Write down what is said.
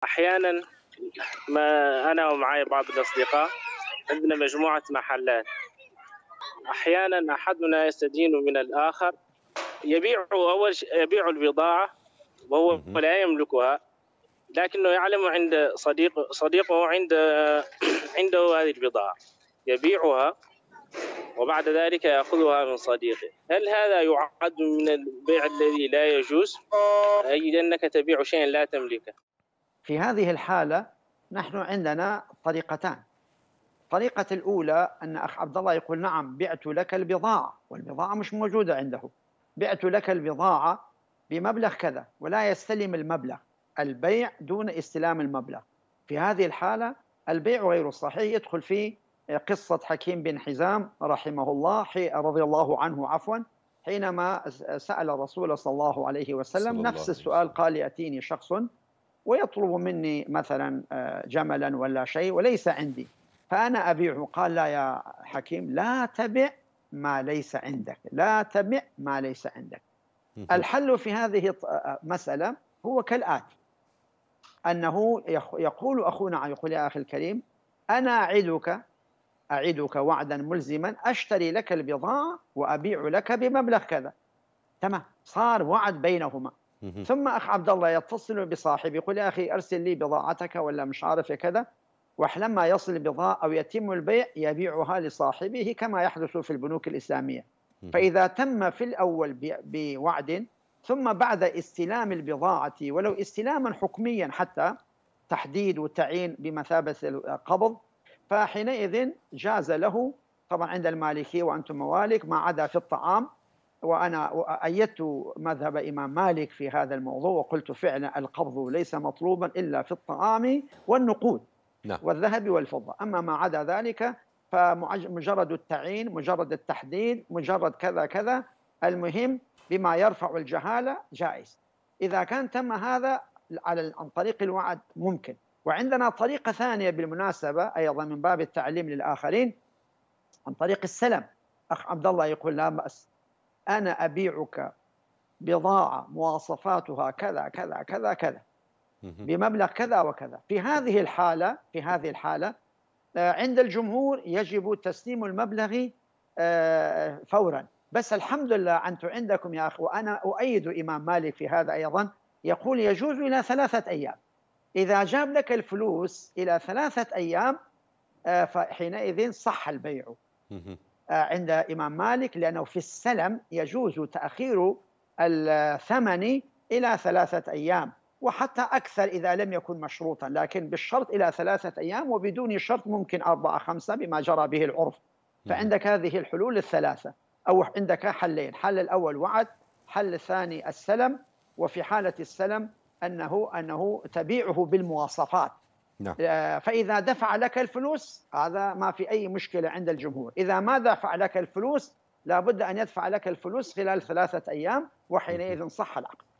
أحيانا ما أنا ومعي بعض الأصدقاء عندنا مجموعة محلات. أحيانا أحدنا يستدين من الآخر، يبيع البضاعة وهو لا يملكها، لكنه يعلم عند صديقه عنده هذه البضاعة، يبيعها وبعد ذلك يأخذها من صديقه. هل هذا يعد من البيع الذي لا يجوز، أي لأنك تبيع شيئا لا تملكه؟ في هذه الحالة نحن عندنا طريقتان. الطريقة الأولى أن أخ عبد الله يقول نعم بعت لك البضاعة والبضاعة مش موجودة عنده، بعت لك البضاعة بمبلغ كذا، ولا يستلم المبلغ، البيع دون استلام المبلغ. في هذه الحالة البيع غير صحيح، يدخل فيه قصة حكيم بن حزام رحمه الله رضي الله عنه عفوا، حينما سأل الرسول صلى الله عليه وسلم نفس السؤال، قال يأتيني شخص ويطلب مني مثلا جملا ولا شيء وليس عندي، فأنا أبيعه. قال لا يا حكيم، لا تبع ما ليس عندك، لا تبع ما ليس عندك. الحل في هذه المسألة هو كالآتي، أنه يقول أخونا، يقول يا أخي الكريم أنا أعدك وعدا ملزما، أشتري لك البضاعة وأبيع لك بمبلغ كذا، تمام، صار وعد بينهما. ثم أخ عبد الله يتصل بصاحبه يقول يا أخي أرسل لي بضاعتك ولا مش عارف كذا، وحلما يصل البضاعة أو يتم البيع يبيعها لصاحبه كما يحدث في البنوك الإسلامية. فإذا تم في الأول بوعد، ثم بعد استلام البضاعة ولو استلاما حكميا حتى تحديد وتعيين بمثابة القبض، فحينئذ جاز له، طبعا عند المالكية وأنتم موالك، ما عدا في الطعام. وأنا أيدت مذهب إمام مالك في هذا الموضوع وقلت فعلا القبض ليس مطلوبا إلا في الطعام والنقود والذهب والفضة، أما ما عدا ذلك فمجرد التعيين، مجرد التحديد، مجرد كذا كذا، المهم بما يرفع الجهالة جائز. إذا كان تم هذا عن طريق الوعد ممكن. وعندنا طريقة ثانية بالمناسبة أيضا من باب التعليم للآخرين، عن طريق السلم. أخ عبد الله يقول لا بأس، أنا أبيعك بضاعة مواصفاتها كذا كذا كذا كذا بمبلغ كذا وكذا. في هذه الحالة عند الجمهور يجب تسليم المبلغ فورا. بس الحمد لله أنتم عندكم يا أخي، وأنا أؤيد إمام مالك في هذا أيضا، يقول يجوز إلى 3 أيام. إذا جاب لك الفلوس إلى 3 أيام فحينئذ صح البيع عند إمام مالك، لأنه في السلم يجوز تأخير الثمن إلى 3 أيام، وحتى أكثر إذا لم يكن مشروطا، لكن بالشرط إلى 3 أيام، وبدون شرط ممكن 4 5 بما جرى به العرف. فعندك هذه الحلول الثلاثة، أو عندك حلين: حل الأول وعد، حل الثاني السلم. وفي حالة السلم أنه تبيعه بالمواصفات. فإذا دفع لك الفلوس هذا ما في أي مشكلة عند الجمهور. إذا ما دفع لك الفلوس لابد أن يدفع لك الفلوس خلال 3 أيام، وحينئذ صح العقد.